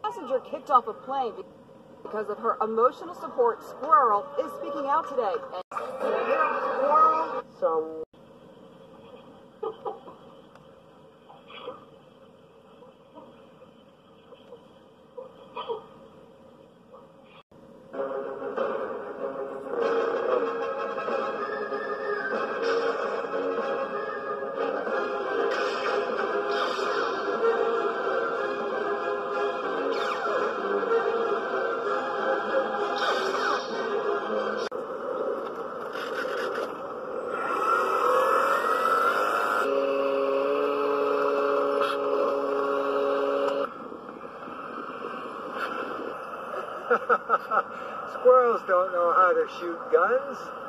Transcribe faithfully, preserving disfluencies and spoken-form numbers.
Passenger kicked off a plane because of her emotional support. Squirrel is speaking out today. And Squirrel, some. Squirrels don't know how to shoot guns.